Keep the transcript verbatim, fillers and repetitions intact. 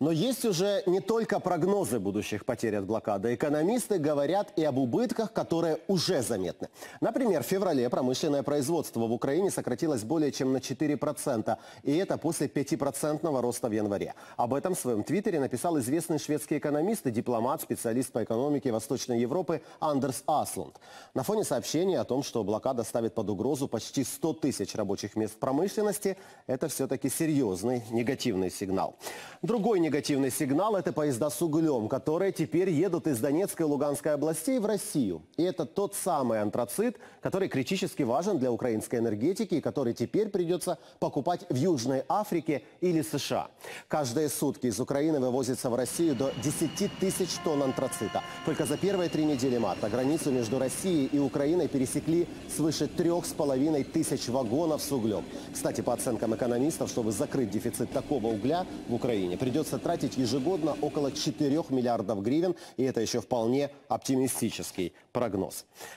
Но есть уже не только прогнозы будущих потерь от блокады. Экономисты говорят и об убытках, которые уже заметны. Например, в феврале промышленное производство в Украине сократилось более чем на четыре процента. И это после пятипроцентного роста в январе. Об этом в своем твиттере написал известный шведский экономист и дипломат, специалист по экономике Восточной Европы Андерс Аслунд. На фоне сообщений о том, что блокада ставит под угрозу почти сто тысяч рабочих мест в промышленности, это все-таки серьезный негативный сигнал. Другой негативный сигнал – это поезда с углем, которые теперь едут из Донецкой и Луганской областей в Россию. И это тот самый антрацит, который критически важен для украинской энергетики и который теперь придется покупать в Южной Африке или США. Каждые сутки из Украины вывозится в Россию до десяти тысяч тонн антрацита. Только за первые три недели марта границу между Россией и Украиной пересекли свыше трех с половиной тысяч вагонов с углем. Кстати, по оценкам экономистов, чтобы закрыть дефицит такого угля в Украине, придется тратить ежегодно около четырёх миллиардов гривен, и это еще вполне оптимистический прогноз.